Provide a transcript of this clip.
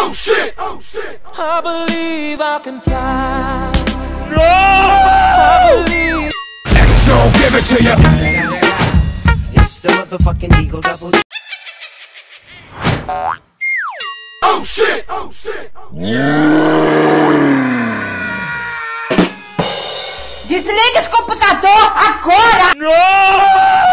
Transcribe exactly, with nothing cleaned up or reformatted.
Oh shit! Oh shit! I believe I can fly. No! I believe. X gon' give it to you. It's the motherfucking Eagle Double. Oh shit! Oh shit! Desliga esse computador agora! No!